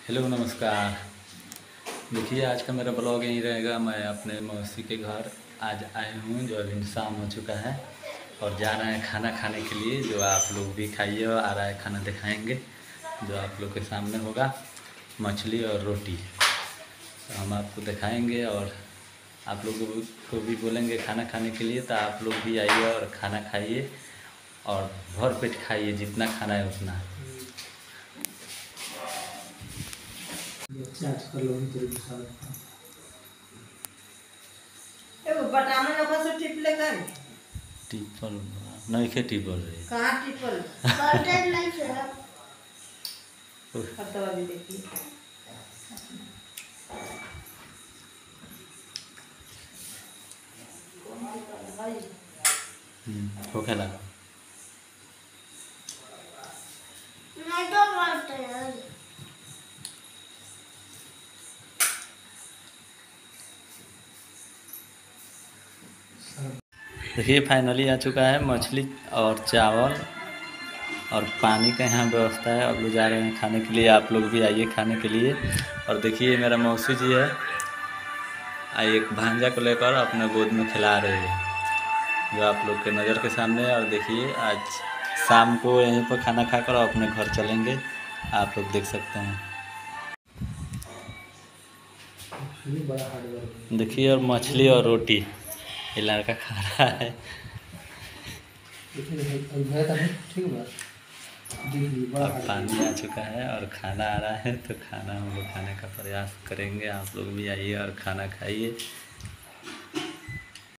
Hello नमस्कार। देखिए आज का मेरा ब्लॉग यहीं रहेगा। मैं अपने मौसी के घर आज आए हूँ, जो अभी शाम हो चुका है और जा रहे हैं खाना खाने के लिए। जो आप लोग भी खाइए और आ रहा है खाना दिखाएंगे, जो आप लोग के सामने होगा मछली और रोटी। तो हम आपको दिखाएंगे और आप लोगों को भी बोलेंगे खाना खाने के लिए, तो आप लोग भी आइए और खाना खाइए और भर पेट खाइए, जितना खाना है उतना। टिपल नहीं खे टिपल रे कहाँ टिपल बर्तन नहीं है। अब दवा भी देखिए। होखे लगा। नहीं तो बोलते हैं। देखिए फाइनली आ चुका है मछली और चावल और पानी का यहाँ व्यवस्था है। अब लोग जा रहे हैं खाने के लिए, आप लोग भी आइए खाने के लिए। और देखिए मेरा मौसी जी है, एक भांजा को लेकर अपने गोद में खिला रहे हैं, जो आप लोग के नज़र के सामने है। और देखिए आज शाम को यहीं पर खाना खाकर अपने घर चलेंगे, आप लोग देख सकते हैं। देखिए और मछली और रोटी ये लड़का खा रहा है। और पानी आ चुका है और खाना आ रहा है, तो खाना हम लोग खाने का प्रयास करेंगे। आप लोग भी आइए और खाना खाइए।